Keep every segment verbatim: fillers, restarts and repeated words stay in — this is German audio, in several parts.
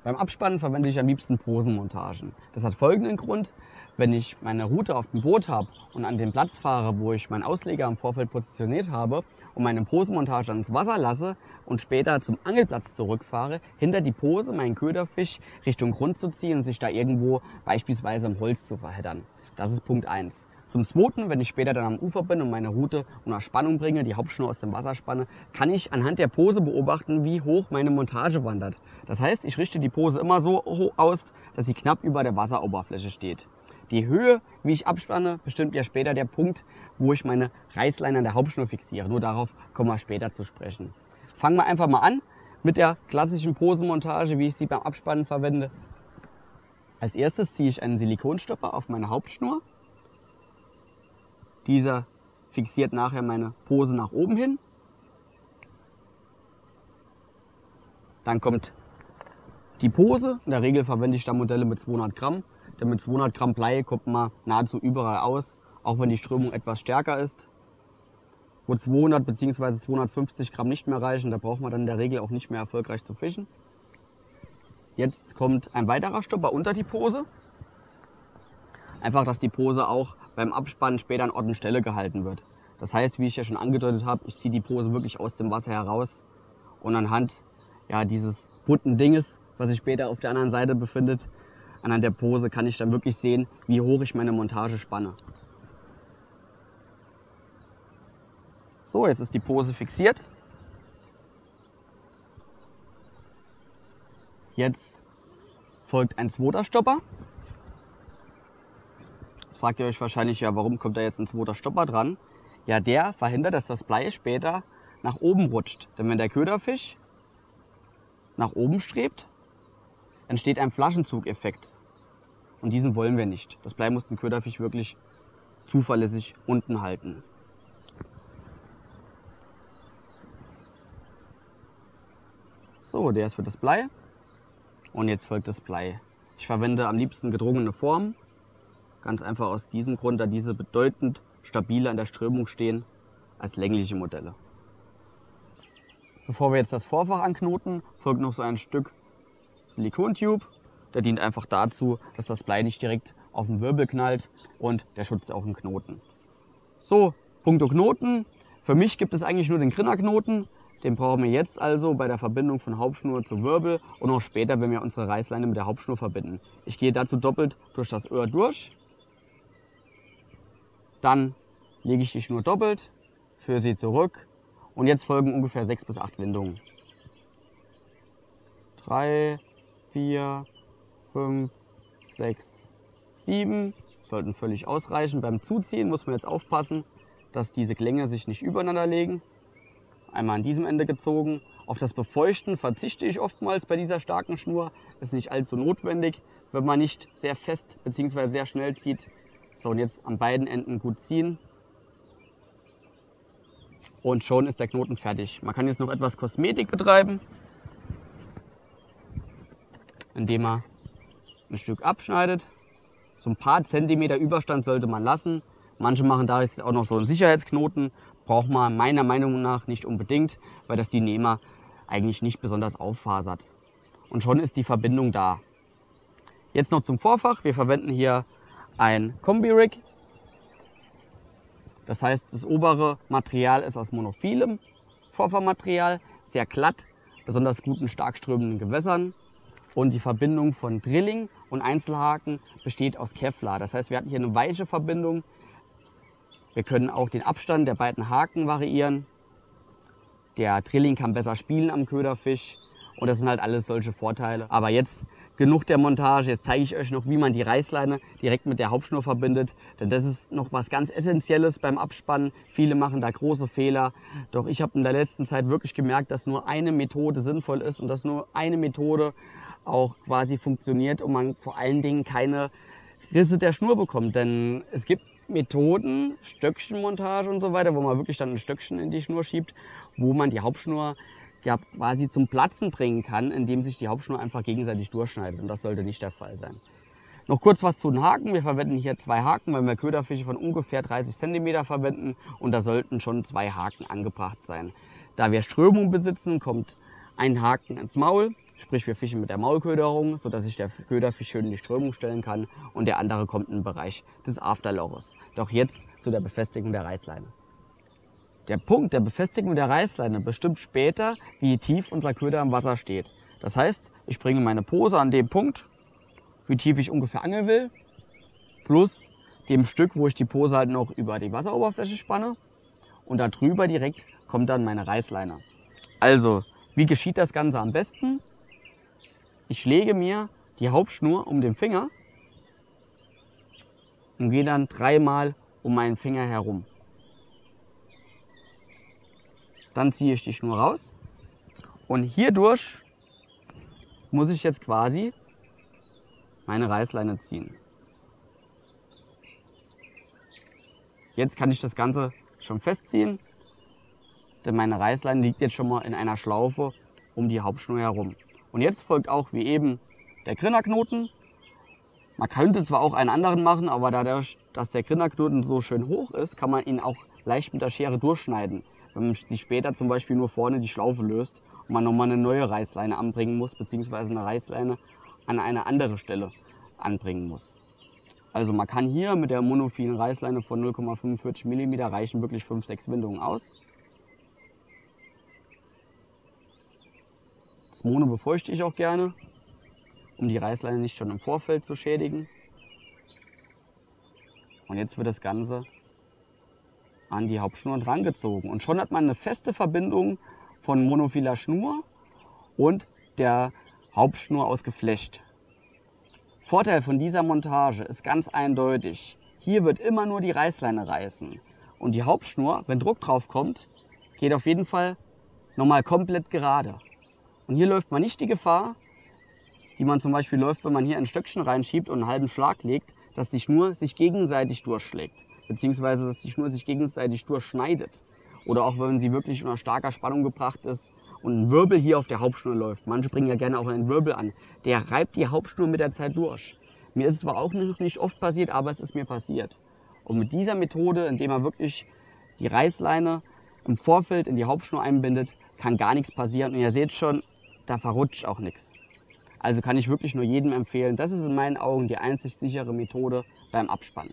Beim Abspannen verwende ich am liebsten Posenmontagen. Das hat folgenden Grund: Wenn ich meine Route auf dem Boot habe und an den Platz fahre, wo ich meinen Ausleger im Vorfeld positioniert habe und meine Posenmontage dann ins Wasser lasse und später zum Angelplatz zurückfahre, hindert die Pose meinen Köderfisch Richtung Grund zu ziehen und sich da irgendwo beispielsweise im Holz zu verheddern. Das ist Punkt eins. Zum Zweiten, wenn ich später dann am Ufer bin und meine Route unter Spannung bringe, die Hauptschnur aus dem Wasser spanne, kann ich anhand der Pose beobachten, wie hoch meine Montage wandert. Das heißt, ich richte die Pose immer so hoch aus, dass sie knapp über der Wasseroberfläche steht. Die Höhe, wie ich abspanne, bestimmt ja später der Punkt, wo ich meine Reißleine an der Hauptschnur fixiere. Nur darauf kommen wir später zu sprechen. Fangen wir einfach mal an mit der klassischen Posenmontage, wie ich sie beim Abspannen verwende. Als erstes ziehe ich einen Silikonstopper auf meine Hauptschnur. Dieser fixiert nachher meine Pose nach oben hin. Dann kommt die Pose. In der Regel verwende ich da Modelle mit zweihundert Gramm. Denn mit zweihundert Gramm Blei kommt man nahezu überall aus, auch wenn die Strömung etwas stärker ist. Wo zweihundert bzw. zweihundertfünfzig Gramm nicht mehr reichen, da braucht man dann in der Regel auch nicht mehr erfolgreich zu fischen. Jetzt kommt ein weiterer Stopper unter die Pose. Einfach, dass die Pose auch beim Abspannen später an Ort und Stelle gehalten wird. Das heißt, wie ich ja schon angedeutet habe, ich ziehe die Pose wirklich aus dem Wasser heraus und anhand ja, dieses bunten Dinges, was sich später auf der anderen Seite befindet, anhand der Pose kann ich dann wirklich sehen, wie hoch ich meine Montage spanne. So, jetzt ist die Pose fixiert. Jetzt folgt ein zweiter Stopper. Jetzt fragt ihr euch wahrscheinlich, ja, warum kommt da jetzt ein zweiter Stopper dran? Ja, der verhindert, dass das Blei später nach oben rutscht. Denn wenn der Köderfisch nach oben strebt, entsteht ein Flaschenzugeffekt. Und diesen wollen wir nicht. Das Blei muss den Köderfisch wirklich zuverlässig unten halten. So, der ist für das Blei. Und jetzt folgt das Blei. Ich verwende am liebsten gedrungene Formen. Ganz einfach aus diesem Grund, da diese bedeutend stabiler in der Strömung stehen als längliche Modelle. Bevor wir jetzt das Vorfach anknoten, folgt noch so ein Stück Silikontube. Der dient einfach dazu, dass das Blei nicht direkt auf den Wirbel knallt und der schützt auch den Knoten. So, puncto Knoten. Für mich gibt es eigentlich nur den Grinnerknoten. Den brauchen wir jetzt also bei der Verbindung von Hauptschnur zu Wirbel und auch später, wenn wir unsere Reißleine mit der Hauptschnur verbinden. Ich gehe dazu doppelt durch das Öhr durch. Dann lege ich die Schnur doppelt, führe sie zurück und jetzt folgen ungefähr sechs bis acht Windungen. drei, vier, fünf, sechs, sieben sollten völlig ausreichen. Beim Zuziehen muss man jetzt aufpassen, dass diese Klänge sich nicht übereinander legen. Einmal an diesem Ende gezogen. Auf das Befeuchten verzichte ich oftmals bei dieser starken Schnur. Ist nicht allzu notwendig, wenn man nicht sehr fest bzw. sehr schnell zieht. So, und jetzt an beiden Enden gut ziehen. Und schon ist der Knoten fertig. Man kann jetzt noch etwas Kosmetik betreiben, indem man ein Stück abschneidet. So ein paar Zentimeter Überstand sollte man lassen. Manche machen da jetzt auch noch so einen Sicherheitsknoten. Braucht man meiner Meinung nach nicht unbedingt, weil das die Nehmer eigentlich nicht besonders auffasert. Und schon ist die Verbindung da. Jetzt noch zum Vorfach. Wir verwenden hier ein Kombi-Rig. Das heißt, das obere Material ist aus monophilem Vorfachmaterial, sehr glatt, besonders gut in stark strömenden Gewässern. Und die Verbindung von Drilling und Einzelhaken besteht aus Kevlar. Das heißt, wir hatten hier eine weiche Verbindung. Wir können auch den Abstand der beiden Haken variieren. Der Drilling kann besser spielen am Köderfisch. Und das sind halt alles solche Vorteile. Aber jetzt genug der Montage. Jetzt zeige ich euch noch, wie man die Reißleine direkt mit der Hauptschnur verbindet. Denn das ist noch was ganz Essentielles beim Abspannen. Viele machen da große Fehler. Doch ich habe in der letzten Zeit wirklich gemerkt, dass nur eine Methode sinnvoll ist und dass nur eine Methode auch quasi funktioniert und man vor allen Dingen keine Risse der Schnur bekommt. Denn es gibt Methoden, Stöckchenmontage und so weiter, wo man wirklich dann ein Stöckchen in die Schnur schiebt, wo man die Hauptschnur ja quasi zum Platzen bringen kann, indem sich die Hauptschnur einfach gegenseitig durchschneidet. Und das sollte nicht der Fall sein. Noch kurz was zu den Haken. Wir verwenden hier zwei Haken, weil wir Köderfische von ungefähr dreißig Zentimeter verwenden und da sollten schon zwei Haken angebracht sein. Da wir Strömung besitzen, kommt ein Haken ins Maul sprich wir fischen mit der Maulköderung, sodass sich der Köderfisch schön in die Strömung stellen kann und der andere kommt in den Bereich des Afterloches. Doch jetzt zu der Befestigung der Reißleine. Der Punkt der Befestigung der Reißleine bestimmt später, wie tief unser Köder im Wasser steht. Das heißt, ich bringe meine Pose an dem Punkt, wie tief ich ungefähr angeln will, plus dem Stück, wo ich die Pose halt noch über die Wasseroberfläche spanne. Und darüber direkt kommt dann meine Reißleine. Also, wie geschieht das Ganze am besten? Ich lege mir die Hauptschnur um den Finger und gehe dann dreimal um meinen Finger herum. Dann ziehe ich die Schnur raus und hierdurch muss ich jetzt quasi meine Reißleine ziehen. Jetzt kann ich das Ganze schon festziehen, denn meine Reißleine liegt jetzt schon mal in einer Schlaufe um die Hauptschnur herum. Und jetzt folgt auch wie eben der Grinnerknoten. Man könnte zwar auch einen anderen machen, aber dadurch, dass der Grinnerknoten so schön hoch ist, kann man ihn auch leicht mit der Schere durchschneiden. Wenn man sich später zum Beispiel nur vorne die Schlaufe löst und man nochmal eine neue Reißleine anbringen muss, beziehungsweise eine Reißleine an eine andere Stelle anbringen muss. Also man kann hier mit der monophilen Reißleine von null Komma fünfundvierzig Millimeter reichen wirklich fünf, sechs Windungen aus. Das Mono befeuchte ich auch gerne, um die Reißleine nicht schon im Vorfeld zu schädigen. Und jetzt wird das Ganze an die Hauptschnur drangezogen. Und schon hat man eine feste Verbindung von monophiler Schnur und der Hauptschnur aus Geflecht. Vorteil von dieser Montage ist ganz eindeutig. Hier wird immer nur die Reißleine reißen. Und die Hauptschnur, wenn Druck drauf kommt, geht auf jeden Fall nochmal komplett gerade. Und hier läuft man nicht die Gefahr, die man zum Beispiel läuft, wenn man hier ein Stöckchen reinschiebt und einen halben Schlag legt, dass die Schnur sich gegenseitig durchschlägt. Beziehungsweise, dass die Schnur sich gegenseitig durchschneidet. Oder auch, wenn sie wirklich unter starker Spannung gebracht ist und ein Wirbel hier auf der Hauptschnur läuft. Manche bringen ja gerne auch einen Wirbel an. Der reibt die Hauptschnur mit der Zeit durch. Mir ist es zwar auch noch nicht oft passiert, aber es ist mir passiert. Und mit dieser Methode, indem man wirklich die Reißleine im Vorfeld in die Hauptschnur einbindet, kann gar nichts passieren. Und ihr seht schon, da verrutscht auch nichts. Also kann ich wirklich nur jedem empfehlen. Das ist in meinen Augen die einzig sichere Methode beim Abspannen.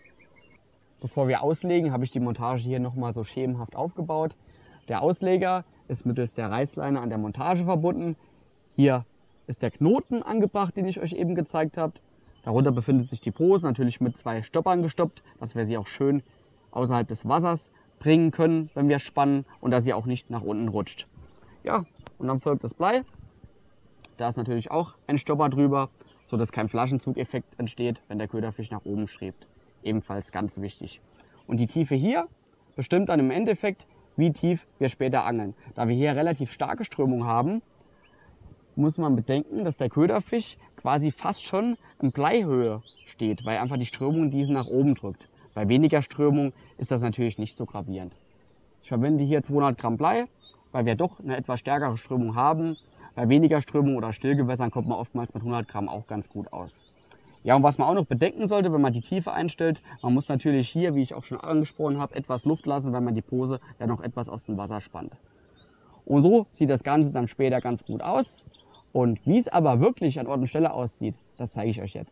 Bevor wir auslegen, habe ich die Montage hier nochmal so schemenhaft aufgebaut. Der Ausleger ist mittels der Reißleine an der Montage verbunden. Hier ist der Knoten angebracht, den ich euch eben gezeigt habe. Darunter befindet sich die Pose, natürlich mit zwei Stoppern gestoppt, dass wir sie auch schön außerhalb des Wassers bringen können, wenn wir spannen und dass sie auch nicht nach unten rutscht. Ja, und dann folgt das Blei. Da ist natürlich auch ein Stopper drüber, sodass kein Flaschenzugeffekt entsteht, wenn der Köderfisch nach oben strebt. Ebenfalls ganz wichtig. Und die Tiefe hier bestimmt dann im Endeffekt, wie tief wir später angeln. Da wir hier relativ starke Strömung haben, muss man bedenken, dass der Köderfisch quasi fast schon in Bleihöhe steht, weil einfach die Strömung diesen nach oben drückt. Bei weniger Strömung ist das natürlich nicht so gravierend. Ich verwende hier zweihundert Gramm Blei, weil wir doch eine etwas stärkere Strömung haben. Bei weniger Strömung oder Stillgewässern kommt man oftmals mit hundert Gramm auch ganz gut aus. Ja, und was man auch noch bedenken sollte, wenn man die Tiefe einstellt, man muss natürlich hier, wie ich auch schon angesprochen habe, etwas Luft lassen, weil man die Pose ja noch etwas aus dem Wasser spannt. Und so sieht das Ganze dann später ganz gut aus. Und wie es aber wirklich an Ort und Stelle aussieht, das zeige ich euch jetzt.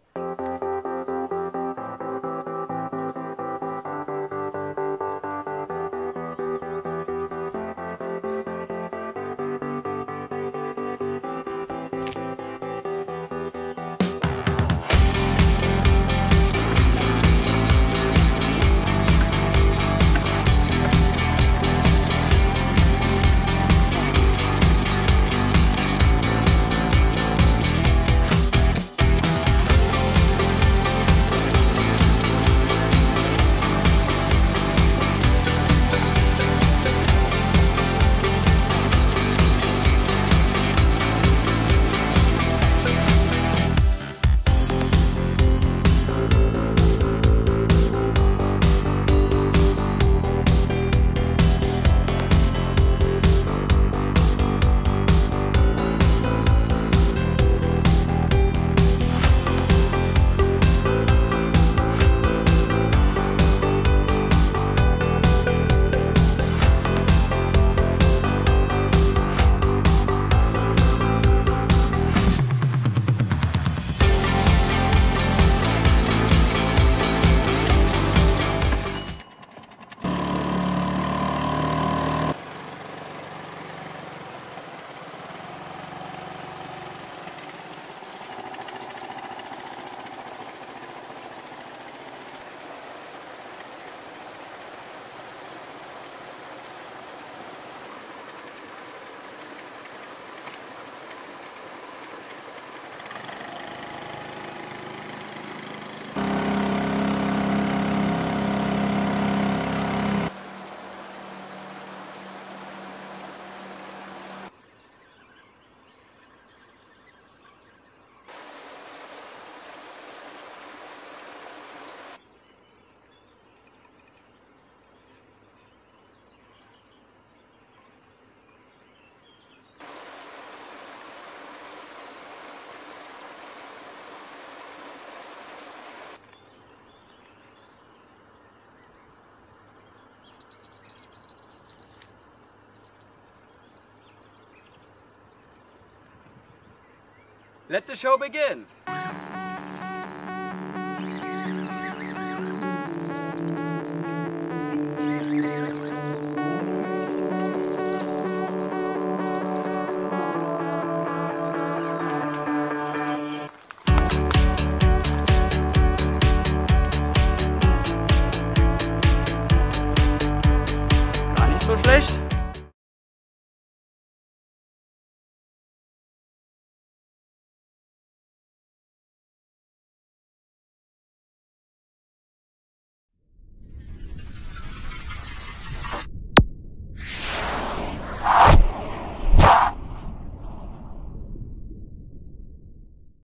Let the show begin! Gar nicht so schlecht.